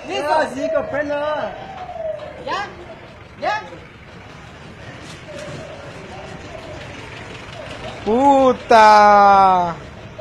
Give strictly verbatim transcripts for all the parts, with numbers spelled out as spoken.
¿Listo? Ah, sí, con pena. ¿Ya? ¿Ya? ¡Puta!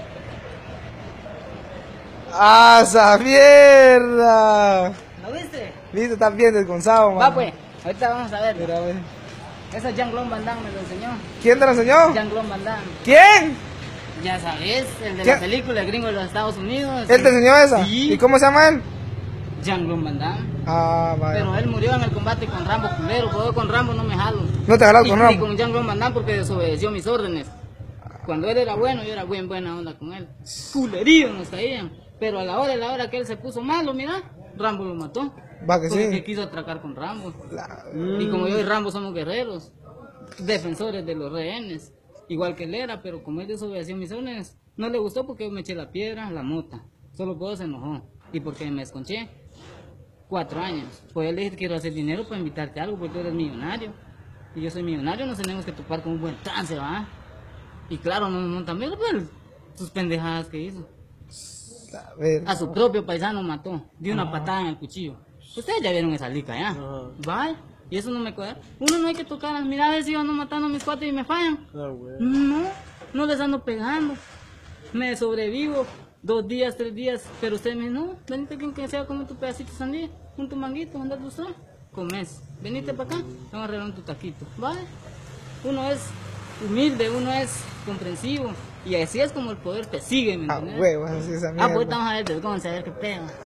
¡Ah, esa mierda! ¿Lo viste? Listo, estás bien desgonzado, man. Va pues, ahorita vamos a ver. Mira, ve. Esa Jean-Claude Van Damme me lo enseñó. ¿Quién te lo enseñó? Jean-Claude Van Damme. ¿Quién? Ya sabes, el de ¿Qué? la película, el gringo de los Estados Unidos. ¿Él te enseñó esa? Sí. ¿Y cómo se llama él? Jean-Claude Van Damme. Ah, vaya. Pero él murió en el combate con Rambo culero, porque yo con Rambo no me jalo. ¿No te jalas Y- con Y Rambo? con Jean-Claude Van Damme porque desobedeció mis órdenes. Cuando él era bueno, yo era buen buena onda con él. Culerío nos caían. Pero a la hora, a la hora que él se puso malo, mira, Rambo lo mató. Va que Porque sí. quiso atracar con Rambo. La- Y como yo y Rambo somos guerreros, defensores de los rehenes, igual que él era, pero como él desobedeció mis órdenes, no le gustó porque yo me eché la piedra, la mota. Solo por eso se enojó. Y porque me esconché. Cuatro años. Pues él le dije, quiero hacer dinero para invitarte a algo porque tú eres millonario. Y yo soy millonario, nos tenemos que topar con un buen trance, ¿va? Y claro, no, no también pues, sus pendejadas que hizo. A ver. A su propio paisano mató, dio una patada en el cuchillo. Ustedes ya vieron esa lica, ¿ya? Vaya, y eso no me cuadra. Uno no hay que tocar, mira a ver si yo ando matando a mis cuates y me fallan. No, no les ando pegando. Me sobrevivo dos días, tres días, pero ustedes me dicen, no, venite quien que sea, come tu pedacito de sandía, un tu manguito, anda tú solo, comes. Venite para acá, vamos a arreglar tu taquito. Vale, uno es humilde, uno es comprensivo, y así es como el poder te sigue, ¿me Ah, entiendes? huevos, así esa Ah, mierda. pues vamos a ver, vamos a ver qué pedo.